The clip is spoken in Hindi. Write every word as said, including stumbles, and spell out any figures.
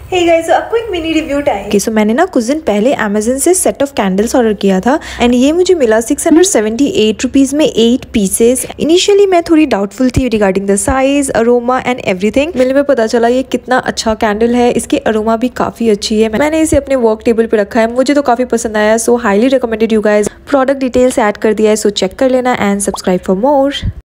हे गाइस, आपको एक mini review time. okay, so मैंने ना कुछ दिन पहले अमेजन से सेट ऑफ कैंडल्स ऑर्डर किया था एंड ये मुझे मिला six hundred seventy eight rupees में एट पीसेस। इनिशियली मैं थोड़ी डाउटफुल थी regarding the size, aroma and everything. मिलने में पता चला ये कितना अच्छा कैंडल है, इसकी अरोमा भी काफी अच्छी है। मैंने इसे अपने वर्क टेबल पे रखा है, मुझे तो काफी पसंद आया। So highly recommended you guys. Product details add कर दिया है, सो चेक कर लेना एंड सब्सक्राइब फॉर मोर।